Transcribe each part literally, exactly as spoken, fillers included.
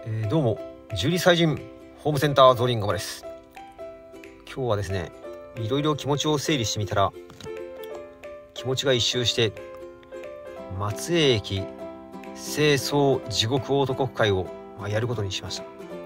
えー、どうもじゅうにさい人ホームセンターゾーリングマです。今日はですね、いろいろ気持ちを整理してみたら、気持ちが一周して松江駅清掃地獄男会をやることにしました。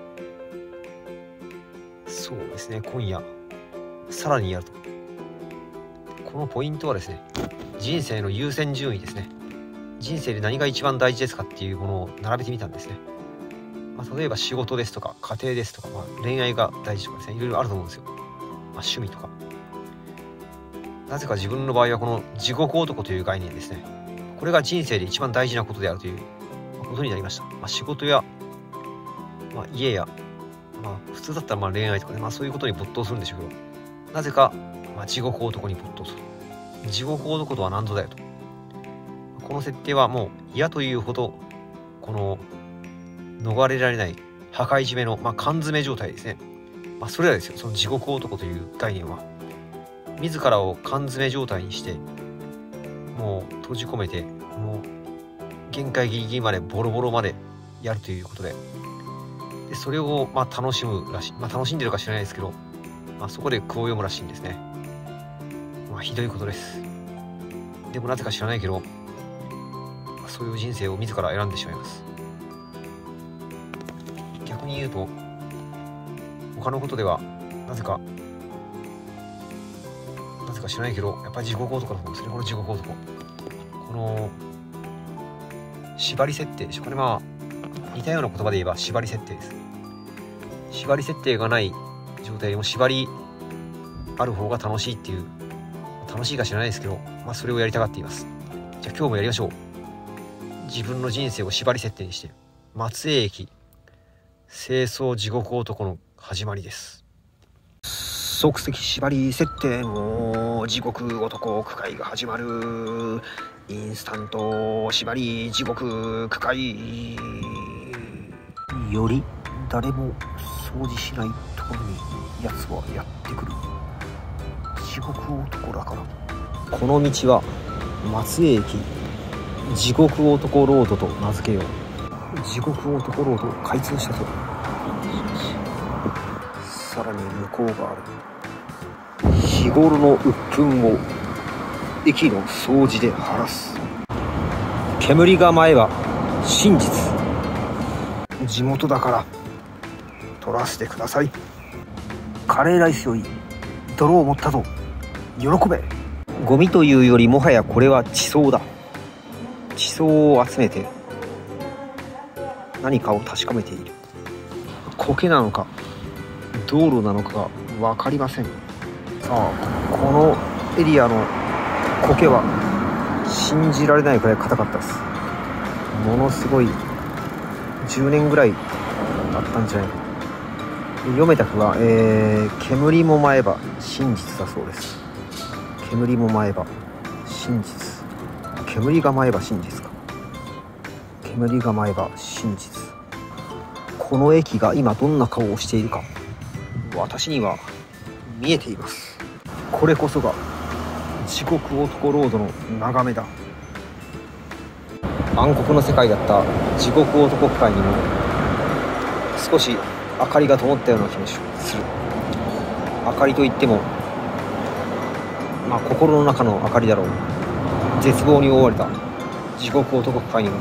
そうですね、今夜さらにやると。このポイントはですね、人生の優先順位ですね。人生で何が一番大事ですかっていうものを並べてみたんですね。まあ、例えば仕事ですとか家庭ですとか、まあ、恋愛が大事とかですね、いろいろあると思うんですよ。まあ、趣味とか。なぜか自分の場合はこの地獄男という概念ですね。これが人生で一番大事なことであるということになりました。まあ、仕事や、まあ、家や、まあ、普通だったらまあ恋愛とかね、まあ、そういうことに没頭するんでしょうけど、なぜか、まあ、地獄男に没頭する。地獄男とは何ぞだよと。この設定はもう嫌というほどこの逃れられない破壊締めの、まあ、缶詰状態ですね。まあ、それらですよ。その地獄男という概念は自らを缶詰状態にしてもう閉じ込めて、もう限界ギリギリまでボロボロまでやるということで、でそれをまあ楽しむらしい。まあ楽しんでるか知らないですけど、まあ、そこで句を読むらしいんですね。まあひどいことです。でもなぜか知らないけど、そういう人生を自ら選んでしまいます。逆に言うと、他のことではなぜかなぜか知らないけど、やっぱり地獄男だと思うんですね。この地獄男、この縛り設定でしょうかね。まあ似たような言葉で言えば縛り設定です。縛り設定がない状態でも縛りある方が楽しいっていう、楽しいか知らないですけど、まあそれをやりたがっています。じゃあ今日もやりましょう。自分の人生を縛り設定にして、松江駅清掃地獄男の始まりです。即席縛り設定の地獄男区会が始まる。インスタント縛り地獄区会より誰も掃除しないところに奴はやってくる。地獄男だから、この道は松江駅地獄男ロードと名付けよう。地獄男ロードを開通したと。さらに向こうがある。日頃の鬱憤を駅の掃除で晴らす。煙が舞えば真実。地元だから取らせてください。カレーライスより泥を持ったと喜べ。ゴミというよりもはやこれは地層だ。地層を集めて何かを確かめている。苔なのか道路なのかが分かりません。さあ、このエリアの苔は信じられないくらい硬かったです。ものすごいじゅうねんぐらいあったんじゃないか。読めた句は、えー、煙も舞えば真実だそうです。煙も舞えば真実。煙が舞えば真実か。煙が舞えば真実。この駅が今どんな顔をしているか、私には見えています。これこそが地獄男ロードの眺めだ。暗黒の世界だった地獄男区会にも少し明かりが灯ったような気もする。明かりといってもまあ心の中の明かりだろう。絶望に覆われた地獄男区会にも、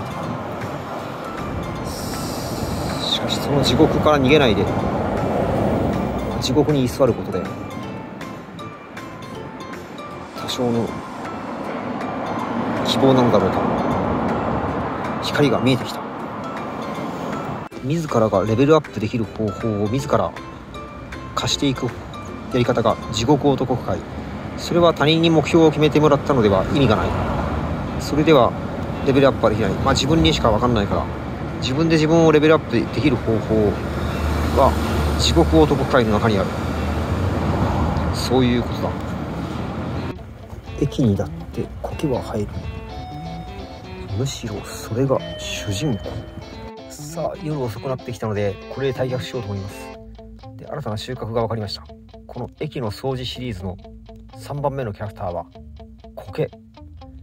しかしその地獄から逃げないで地獄に居座ることで多少の希望なのだろうか。光が見えてきた。自らがレベルアップできる方法を自ら貸していくやり方が地獄男区会。それは他人に目標を決めてもらったのでは意味がない。それではレベルアップはできない。まあ自分にしか分かんないから、自分で自分をレベルアップできる方法は地獄男区会の中にある。そういうことだ。駅にだって苔は生える。むしろそれが主人公。さあ、夜遅くなってきたのでこれで退却しようと思います。で、新たな収穫が分かりました。この駅の掃除シリーズのさんばんめのキャラクターは苔。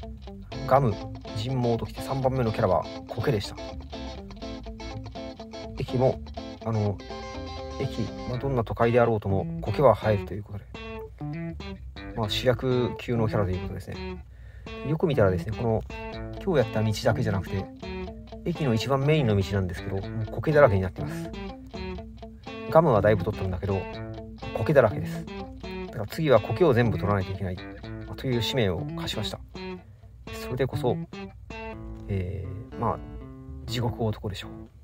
ガム、人毛ときてさんばんめのキャラは苔でした。 駅もあの駅、まあ、どんな都会であろうとも苔は生えるということで、まあ、主役級のキャラということですね。よく見たらですね、この今日やった道だけじゃなくて駅の一番メインの道なんですけど、もう苔だらけになってます。ガムはだいぶ取ったんだけど苔だらけです。だから次は苔を全部取らないといけないという使命を課しました。それでこそ、えー、まあ地獄男でしょう。